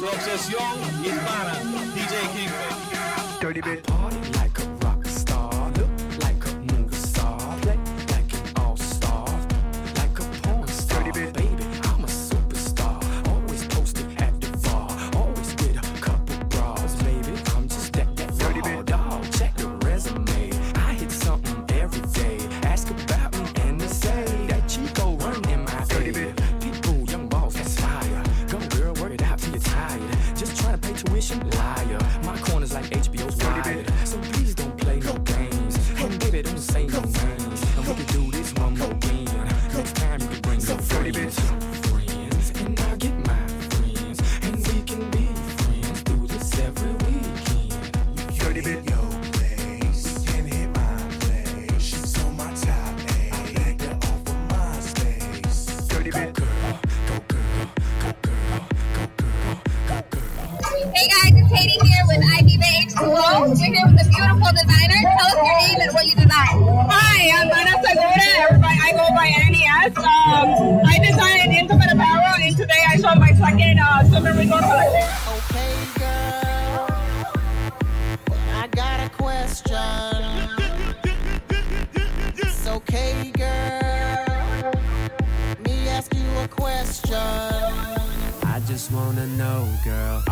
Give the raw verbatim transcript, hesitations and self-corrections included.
Tu obsesión hispana, D J Kingpin. Dirty bit. Party like a rock star, look like a movie star, play like an all-star, like a porn star. Dirty bit. Baby, I'm a superstar, always posted at the bar, always with a couple bras. Maybe I'm just that, that dirty bit. Dog, check the resume. I hit something every day. Ask about me and they say that Chico run in my dirty bit. People, young balls, that's fire. Go girl, work it out till you're tired. Just trying to pay tuition, liar. My corner's like H B O's Wire. So please don't play no games. And baby, don't say no names. And we can do this one more game. Next time you can bring some friends. Friends, and I'll get my friends. And we can be friends. Do this every weekend. Dirty bit. Yo, place. We can hit my place. She's on my top eight. I begged her off of my space. Dirty bit. Girl, go girl, go girl, go girl, go girl. Hey guys, it's Katie here with I B H two O. We're here with a beautiful designer. Tell us your name and what you design. Hi, I'm Ana Segura. Everybody, I go by Annie S. Um, I designed intimate apparel, and today I showed my second uh, summer resort collection. Okay, girl, I got a question. It's okay, girl, me ask you a question. I just wanna know, girl.